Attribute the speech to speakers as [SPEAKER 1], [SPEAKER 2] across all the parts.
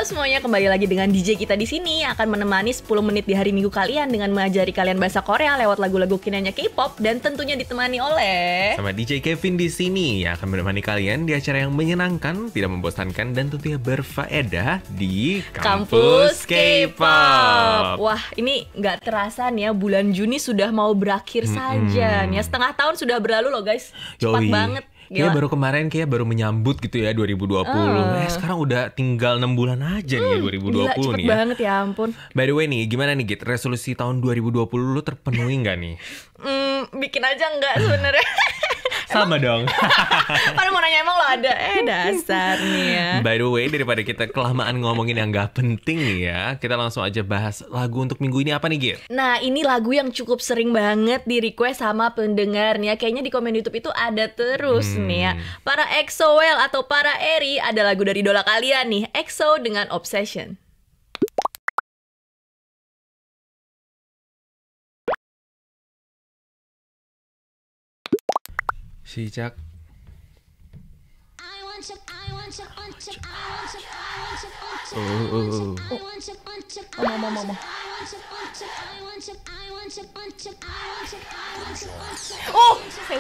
[SPEAKER 1] semuanya, kembali lagi dengan DJ kita di sini akan menemani 10 menit di hari Minggu kalian dengan mengajari kalian bahasa Korea lewat lagu-lagu kinanya K-pop dan tentunya ditemani oleh
[SPEAKER 2] sama DJ Kevin di sini yang akan menemani kalian di acara yang menyenangkan, tidak membosankan dan tentunya berfaedah di Kampus K-pop.
[SPEAKER 1] Wah, ini nggak terasa nih ya, bulan Juni sudah mau berakhir saja nih ya. Setengah tahun sudah berlalu loh guys, cepat banget.
[SPEAKER 2] Kayak baru kemarin baru menyambut gitu ya 2020. Sekarang udah tinggal 6 bulan aja nih ya 2020
[SPEAKER 1] gila, cepet
[SPEAKER 2] nih ya.
[SPEAKER 1] banget ya ampun.
[SPEAKER 2] By the way nih, gimana nih Git? Resolusi tahun 2020 lu terpenuhi nggak nih?
[SPEAKER 1] Bikin aja nggak sebenarnya.
[SPEAKER 2] Sama dong.
[SPEAKER 1] Pada mau nanya emang lo ada? Dasar nih ya.
[SPEAKER 2] By the way, daripada kita kelamaan ngomongin yang gak penting nih ya, kita langsung aja bahas lagu untuk minggu ini apa nih Git?
[SPEAKER 1] Nah, ini lagu yang cukup sering banget di request sama pendengarnya. Kayaknya di komen YouTube itu ada terus nih ya. Para EXO-L atau para Eri, ada lagu dari idola kalian nih, EXO dengan Obsession.
[SPEAKER 2] 시작.
[SPEAKER 1] 어머. 오! 세훈.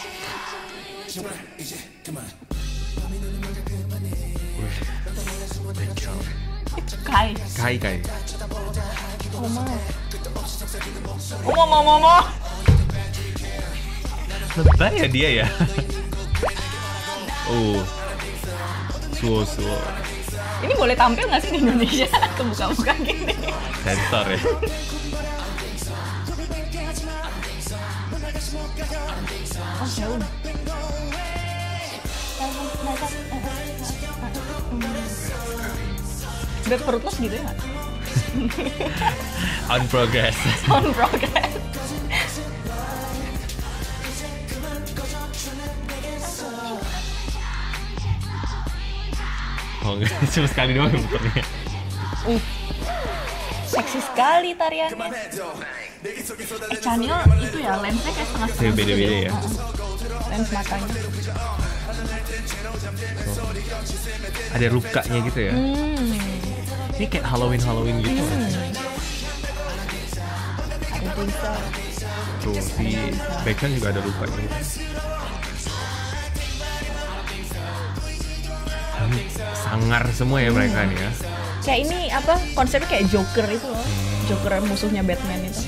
[SPEAKER 2] 가이.
[SPEAKER 1] 어머.
[SPEAKER 2] Lebay ya dia ya. Suo.
[SPEAKER 1] Ini boleh tampil nggak sih di Indonesia? Kebuka-buka gini.
[SPEAKER 2] Sensor ya.
[SPEAKER 1] Oh, Seun. Udah perutles gitu ya?
[SPEAKER 2] On progress. Oh enggak, cuma sekali doang muternya.
[SPEAKER 1] Seksi sekali tariannya. Chanyeol itu ya lensnya kayak setengah-setengah.
[SPEAKER 2] Beda-beda ya.
[SPEAKER 1] Lens matanya.
[SPEAKER 2] Ada lukanya gitu ya. Ini kayak Halloween gitu.
[SPEAKER 1] Ada tulisan.
[SPEAKER 2] Tuh si Baekhyun juga ada lukanya. Sangar semua ya mereka nih ya.
[SPEAKER 1] Kayak ini apa, konsepnya kayak Joker itu loh. Joker musuhnya Batman itu.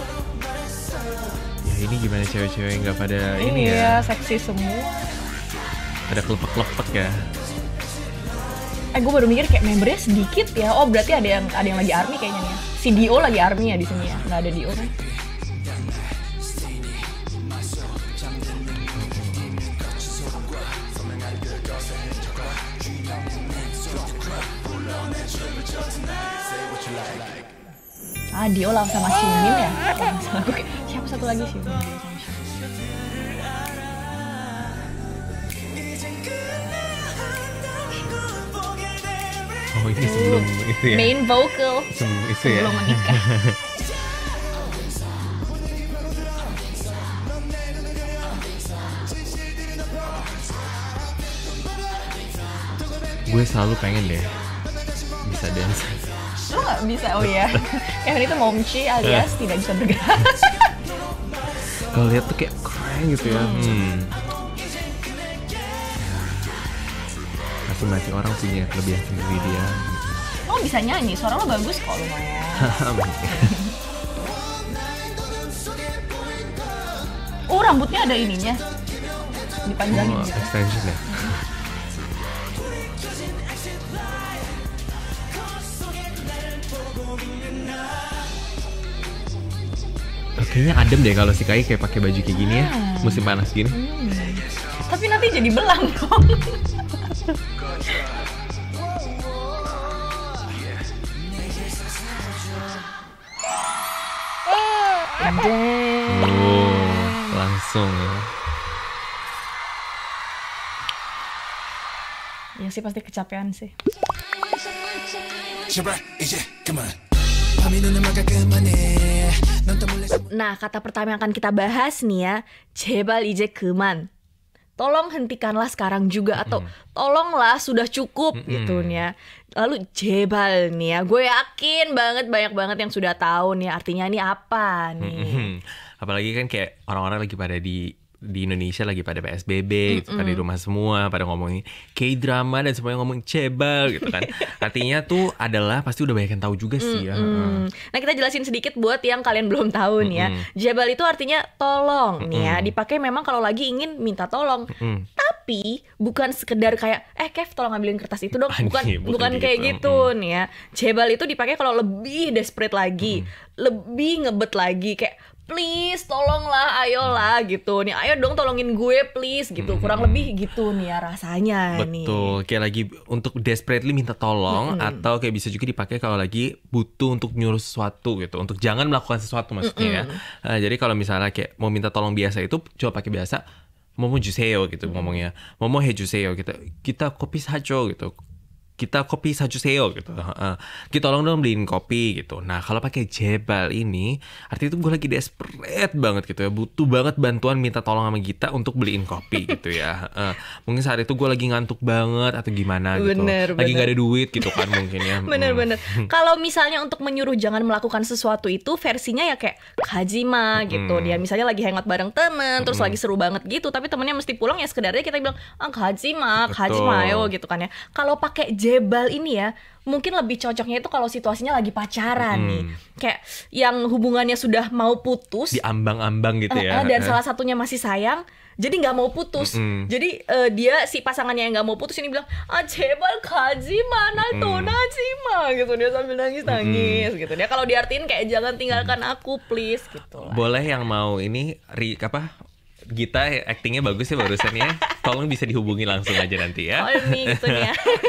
[SPEAKER 2] Ya ini gimana cewek-cewek yang nggak pada ini ya?
[SPEAKER 1] Iya, seksi semua.
[SPEAKER 2] Ada kelepek-kelepek ya.
[SPEAKER 1] Gue baru mikir kayak membernya sedikit ya. Oh berarti ada yang lagi army kayaknya nih ya. Si Dio lagi army ya di sini ya. Nggak ada Dio kan? Dio lah sama Ximin ya. Aku kayak siapa satu lagi sih?
[SPEAKER 2] Oh ini sebelum itu ya?
[SPEAKER 1] Main vocal.
[SPEAKER 2] Sebelum itu ya?
[SPEAKER 1] Sebelum menikah.
[SPEAKER 2] Gue selalu pengen deh bisa dance.
[SPEAKER 1] Lu nggak bisa, oh ya. Kevin itu momchi alias tidak bisa bergerak.
[SPEAKER 2] Kalau lihat tuh kayak keren gitu ya. Masing-masing orang punya kelebihan sendiri dia.
[SPEAKER 1] Lo bisa nyanyi, suara lo bagus kok lumayan. Oh rambutnya ada ininya, dipanjangin gitu.
[SPEAKER 2] Extension ya. Kayaknya adem deh kalau si Kai kayak pakai baju kayak gini ya, musim panas gini.
[SPEAKER 1] Tapi nanti jadi belang dong.
[SPEAKER 2] Langsung ya.
[SPEAKER 1] Ya sih pasti kecapean sih. Nah, kata pertama yang akan kita bahas nih ya, 제발 이제 그만. tolong hentikanlah sekarang juga, atau tolonglah sudah cukup gitu nih ya. Lalu jebal nih ya, gue yakin banget banyak banget yang sudah tahu nih artinya ini apa nih.
[SPEAKER 2] Apalagi kan kayak orang-orang lagi pada di Indonesia lagi pada PSBB gitu kan, di rumah semua pada ngomongin K-drama dan semuanya ngomong cebal gitu kan. Artinya tuh adalah pasti udah banyak yang tahu juga sih ya.
[SPEAKER 1] Nah, kita jelasin sedikit buat yang kalian belum tahu nih ya. Jebal itu artinya tolong nih ya. Dipakai memang kalau lagi ingin minta tolong. Tapi bukan sekedar kayak Kev tolong ambilin kertas itu dong. Bukan kayak gitu nih ya. Jebal itu dipakai kalau lebih desperate lagi, lebih ngebet lagi, kayak please tolonglah, ayolah gitu nih, ayo dong tolongin gue please gitu, kurang lebih gitu nih ya rasanya.
[SPEAKER 2] Betul, kayak lagi untuk desperately minta tolong, atau kayak bisa juga dipakai kalau lagi butuh untuk nyuruh sesuatu gitu, untuk jangan melakukan sesuatu maksudnya ya. Jadi kalau misalnya kayak mau minta tolong biasa itu coba pakai biasa momo juseyo gitu ngomongnya, momo he juseyo gitu, kita kopi sajo gitu, kita kopi sajuseyo gitu, kita tolong dong beliin kopi gitu. Nah kalau pakai jebal ini artinya itu gue lagi desperate banget gitu ya, butuh banget bantuan minta tolong sama kita untuk beliin kopi gitu ya. Mungkin saat itu gue lagi ngantuk banget atau gimana gitu, lagi nggak ada duit gitu kan mungkin ya.
[SPEAKER 1] Bener. Kalau misalnya untuk menyuruh jangan melakukan sesuatu itu versinya ya kayak kajima gitu. Dia misalnya lagi hangout bareng temen, terus lagi seru banget gitu, tapi temennya mesti pulang, ya sekedarnya kita bilang kajima ayo gitu kan ya. Kalau pakai jebal ini ya, mungkin lebih cocoknya itu kalau situasinya lagi pacaran nih, kayak yang hubungannya sudah mau putus,
[SPEAKER 2] di ambang-ambang gitu ya,
[SPEAKER 1] dan salah satunya masih sayang, jadi nggak mau putus. Jadi dia si pasangannya yang nggak mau putus ini bilang jebal kajima nato najima gitu, dia sambil nangis gitu. Dia kalau diartiin kayak jangan tinggalkan aku please gitu lah.
[SPEAKER 2] Boleh yang mau ini Gita actingnya bagus ya barusan ya. Tolong bisa dihubungi langsung aja nanti ya.
[SPEAKER 1] Oh ini gitu ya.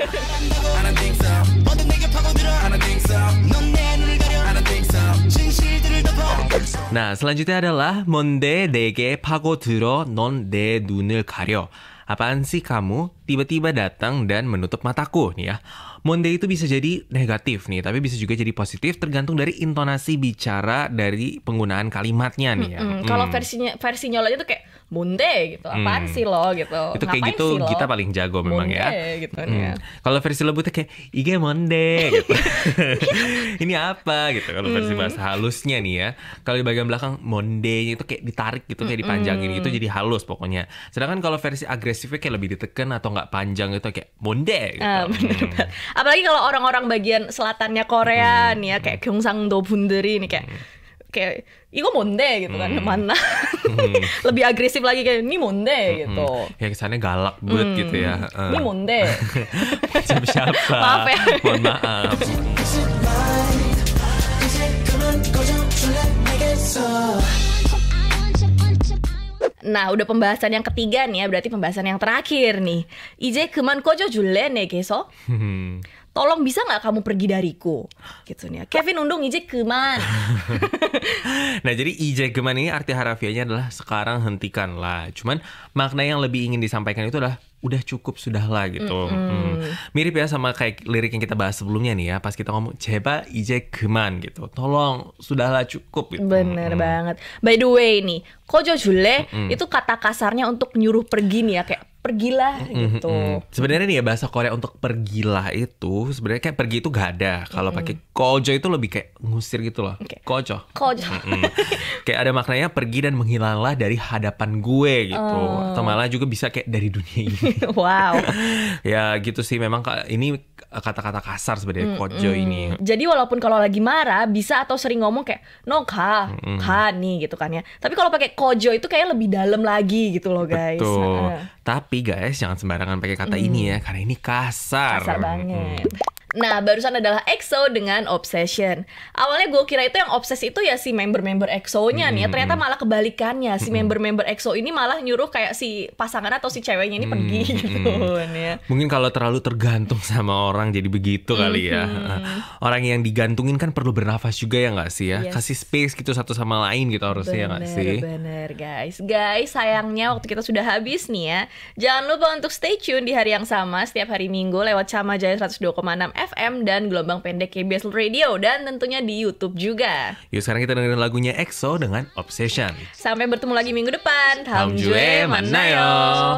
[SPEAKER 2] Nah selanjutnya adalah 뭔데 내게 파고들어 넌 내 눈을 가려. Apaan sih kamu tiba-tiba datang dan menutup mataku nih ya. Monde itu bisa jadi negatif nih, tapi bisa juga jadi positif tergantung dari intonasi bicara dari penggunaan kalimatnya nih ya.
[SPEAKER 1] Kalau versi nyolanya tuh kayak monde gitu, apaan sih lo gitu.
[SPEAKER 2] Itu kayak gitu kita paling jago memang
[SPEAKER 1] monde,
[SPEAKER 2] ya.
[SPEAKER 1] Gitu, ya.
[SPEAKER 2] Kalau versi lembutnya kayak ige monde gitu. Ini apa gitu kalau versi bahasa halusnya nih ya. Kalau di bagian belakang monde itu kayak ditarik gitu, kayak dipanjangin gitu jadi halus pokoknya. Sedangkan kalau versi agresifnya kayak lebih ditekan atau nggak panjang gitu kayak monde gitu.
[SPEAKER 1] Bener banget. Apalagi kalau orang-orang bagian selatannya Korea nih ya, kayak Gyeongsangdo 분들이 nih kayak 이거 뭔데 gitu kan, mana lebih agresif lagi kayak ini 뭔데 gitu.
[SPEAKER 2] Ya kesannya galak banget gitu ya.
[SPEAKER 1] Ini 뭔데?
[SPEAKER 2] Siapa?
[SPEAKER 1] Maaf ya.
[SPEAKER 2] Mohon maaf.
[SPEAKER 1] Nah, udah pembahasan yang ketiga nih ya, berarti pembahasan yang terakhir nih. 이제 그만 꺼져줄래 내게서? Tolong bisa nggak kamu pergi dariku? Gitu nih ya. Kevin Undung 이제 그만.
[SPEAKER 2] Nah, jadi 이제 그만 ini arti harafiahnya adalah sekarang hentikanlah. Cuman makna yang lebih ingin disampaikan itu adalah udah cukup sudahlah gitu. Mirip ya sama kayak lirik yang kita bahas sebelumnya nih ya, pas kita ngomong 제발 이제 그만 gitu. Tolong sudahlah cukup gitu.
[SPEAKER 1] Bener banget. By the way nih, 꺼져줄래 itu kata kasarnya untuk nyuruh pergi nih ya, kayak pergilah gitu.
[SPEAKER 2] Sebenarnya nih ya bahasa Korea untuk pergilah itu sebenarnya kayak pergi itu gak ada. Kalau pakai kojo itu lebih kayak ngusir gitu loh. Kojo. Kayak ada maknanya pergi dan menghilanglah dari hadapan gue gitu. Atau malah juga bisa kayak dari dunia ini.
[SPEAKER 1] Wow.
[SPEAKER 2] Ya gitu sih, memang ini kata-kata kasar sebenarnya kojo ini.
[SPEAKER 1] Jadi walaupun kalau lagi marah bisa atau sering ngomong kayak no ka nih gitu kan ya. Tapi kalau pakai kojo itu kayak lebih dalam lagi gitu loh guys.
[SPEAKER 2] Betul. Tapi guys jangan sembarangan pakai kata ini ya, karena ini kasar.
[SPEAKER 1] Kasar banget. Nah, barusan adalah EXO dengan Obsession. Awalnya gue kira itu yang obses itu ya si member-member EXO-nya nih ya. Ternyata malah kebalikannya. Si member-member EXO ini malah nyuruh kayak si pasangan atau si ceweknya ini pergi gitu ya.
[SPEAKER 2] Mungkin kalau terlalu tergantung sama orang jadi begitu kali ya. Orang yang digantungin kan perlu bernafas juga ya nggak sih ya?
[SPEAKER 1] Yes.
[SPEAKER 2] Kasih space gitu satu sama lain gitu harusnya ya nggak sih?
[SPEAKER 1] Bener guys. Guys, sayangnya waktu kita sudah habis nih ya. Jangan lupa untuk stay tune di hari yang sama setiap hari Minggu lewat Chama Jaya 102,6 FM dan gelombang pendek KBS Radio dan tentunya di YouTube juga.
[SPEAKER 2] Yuk sekarang kita dengerin lagunya EXO dengan Obsession.
[SPEAKER 1] Sampai bertemu lagi minggu depan.
[SPEAKER 2] 다음 주에 만나요.